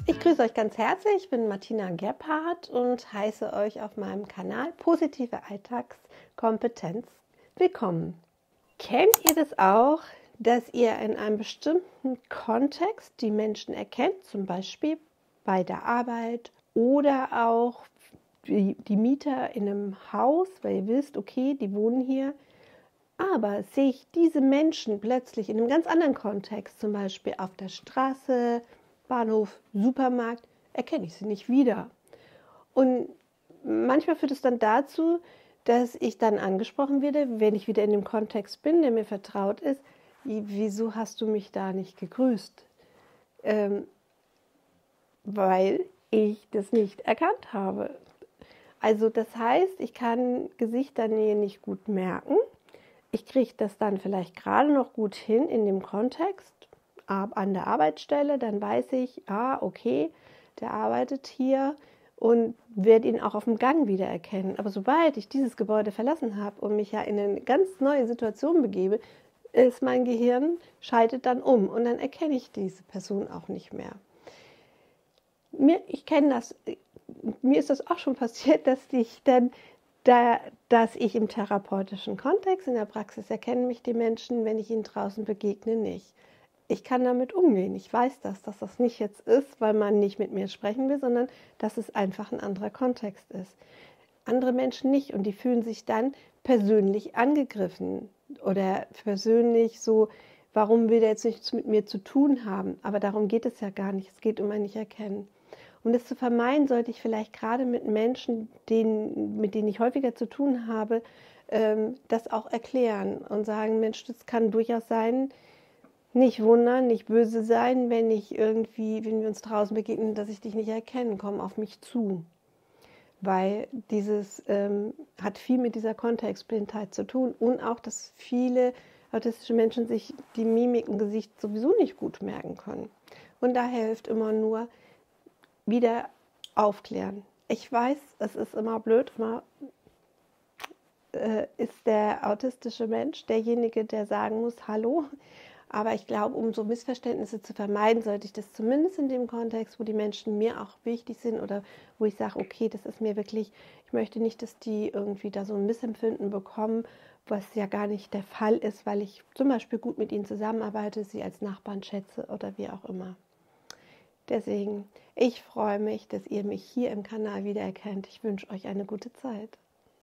Ich grüße euch ganz herzlich, ich bin Martina Gebhardt und heiße euch auf meinem Kanal Positive Alltagskompetenz willkommen. Kennt ihr das auch, dass ihr in einem bestimmten Kontext die Menschen erkennt, zum Beispiel bei der Arbeit oder auch die Mieter in einem Haus, weil ihr wisst, okay, die wohnen hier, aber sehe ich diese Menschen plötzlich in einem ganz anderen Kontext, zum Beispiel auf der Straße, Bahnhof, Supermarkt, erkenne ich sie nicht wieder. Und manchmal führt es dann dazu, dass ich dann angesprochen werde, wenn ich wieder in dem Kontext bin, der mir vertraut ist, wieso hast du mich da nicht gegrüßt? Weil ich das nicht erkannt habe. Also das heißt, ich kann Gesichternähe nicht gut merken. Ich kriege das dann vielleicht gerade noch gut hin in dem Kontext an der Arbeitsstelle, dann weiß ich, okay, der arbeitet hier und werde ihn auch auf dem Gang wiedererkennen. Aber sobald ich dieses Gebäude verlassen habe und mich ja in eine ganz neue Situation begebe, ist mein Gehirn schaltet dann um und dann erkenne ich diese Person auch nicht mehr. Ich kenne das, mir ist das auch schon passiert, dass ich im therapeutischen Kontext, in der Praxis erkennen mich die Menschen, wenn ich ihnen draußen begegne, nicht. Ich kann damit umgehen. Ich weiß dass das nicht jetzt ist, weil man nicht mit mir sprechen will, sondern dass es einfach ein anderer Kontext ist. Andere Menschen nicht und die fühlen sich dann persönlich angegriffen oder persönlich so, warum will der jetzt nichts mit mir zu tun haben? Aber darum geht es ja gar nicht. Es geht um ein Nicht-Erkennen. Um das zu vermeiden, sollte ich vielleicht gerade mit Menschen, mit denen ich häufiger zu tun habe, das auch erklären und sagen, Mensch, das kann durchaus sein, nicht wundern, nicht böse sein, wenn wir uns draußen begegnen, dass ich dich nicht erkenne, komm auf mich zu. Weil dieses hat viel mit dieser Kontextblindheit zu tun und auch, dass viele autistische Menschen sich die Mimik im Gesicht sowieso nicht gut merken können. Und da hilft immer nur wieder aufklären. Ich weiß, es ist immer blöd, ist der autistische Mensch derjenige, der sagen muss, hallo. Aber ich glaube, um so Missverständnisse zu vermeiden, sollte ich das zumindest in dem Kontext, wo die Menschen mir auch wichtig sind oder wo ich sage, okay, das ist mir wirklich, ich möchte nicht, dass die irgendwie da so ein Missempfinden bekommen, was ja gar nicht der Fall ist, weil ich zum Beispiel gut mit ihnen zusammenarbeite, sie als Nachbarn schätze oder wie auch immer. Deswegen, ich freue mich, dass ihr mich hier im Kanal wiedererkennt. Ich wünsche euch eine gute Zeit.